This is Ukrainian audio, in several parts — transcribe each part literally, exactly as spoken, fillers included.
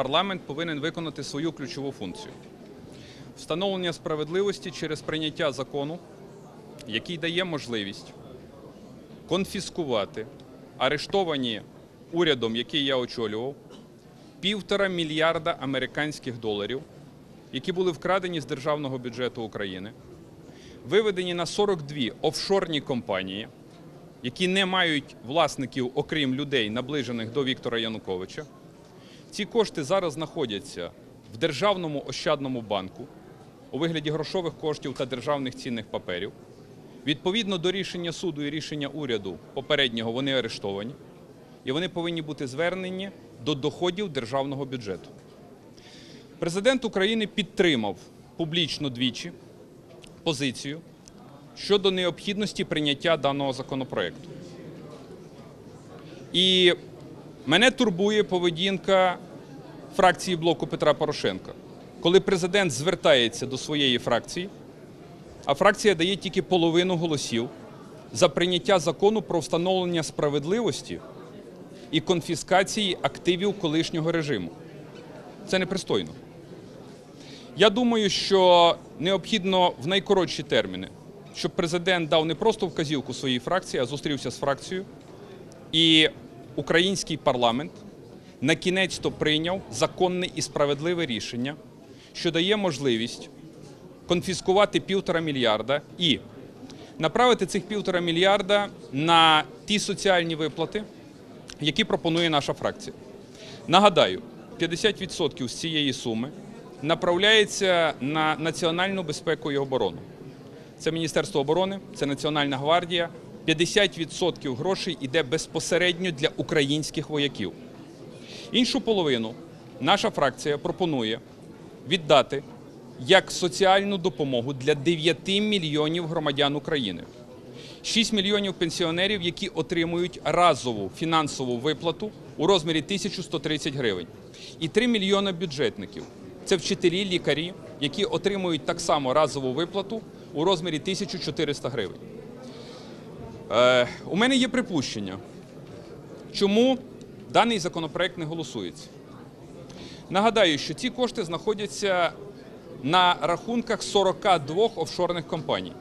парламент повинен виконати свою ключову функцію – встановлення справедливості через прийняття закону, який дає можливість конфіскувати арештовані урядом, який я очолював, півтора мільярда американських доларів, які були вкрадені з державного бюджету України, виведені на сорок дві офшорні компанії, які не мають власників, окрім людей, наближених до Віктора Януковича. Ці кошти зараз знаходяться в Державному ощадному банку у вигляді грошових коштів та державних цінних паперів. Відповідно до рішення суду і рішення уряду попереднього вони арештовані, і вони повинні бути звернені до доходів державного бюджету. Президент України підтримав публічно двічі позицію щодо необхідності прийняття даного законопроекту. І мене турбує поведінка фракції блоку Петра Порошенка, коли президент звертається до своєї фракції, а фракція дає тільки половину голосів за прийняття закону про встановлення справедливості і конфіскації активів колишнього режиму. Це непристойно. Я думаю, що необхідно в найкоротші терміни, щоб президент дав не просто вказівку своїй фракції, а зустрівся з фракцією, і український парламент на-кінець-то прийняв законне і справедливе рішення, що дає можливість конфіскувати півтора мільярда і направити цих півтора мільярда на ті соціальні виплати, які пропонує наша фракція. Нагадаю, п'ятдесят відсотків з цієї суми направляється на національну безпеку і оборону. Це Міністерство оборони, це Національна гвардія. п'ятдесят відсотків грошей йде безпосередньо для українських вояків. Іншу половину наша фракція пропонує віддати як соціальну допомогу для дев'яти мільйонів громадян України. шість мільйонів пенсіонерів, які отримують разову фінансову виплату у розмірі тисяча сто тридцять гривень. І три мільйони бюджетників. Це вчителі, лікарі, які отримують так само разову виплату у розмірі тисяча чотириста гривень. Е, у мене є припущення, чому даний законопроект не голосується. Нагадаю, що ці кошти знаходяться на рахунках сорока двох офшорних компаній.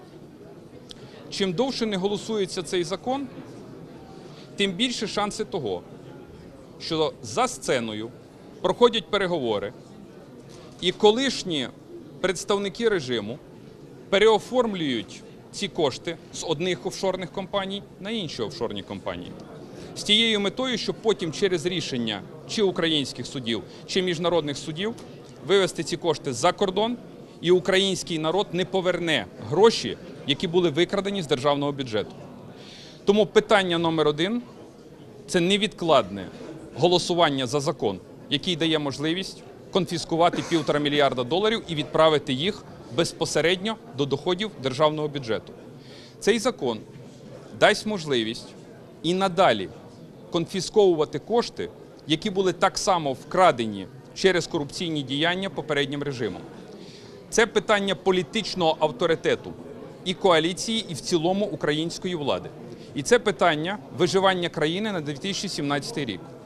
Чим довше не голосується цей закон, тим більше шанси того, що за сценою проходять переговори, і колишні представники режиму переоформлюють ці кошти з одних офшорних компаній на інші офшорні компанії. З тією метою, щоб потім через рішення чи українських судів, чи міжнародних судів вивести ці кошти за кордон, і український народ не поверне гроші, які були викрадені з державного бюджету. Тому питання номер один – це невідкладне голосування за закон, який дає можливість конфіскувати півтора мільярда доларів і відправити їх безпосередньо до доходів державного бюджету. Цей закон дасть можливість і надалі конфісковувати кошти, які були так само вкрадені через корупційні діяння попереднім режимом. Це питання політичного авторитету і коаліції, і в цілому української влади. І це питання виживання країни на дві тисячі сімнадцятий рік.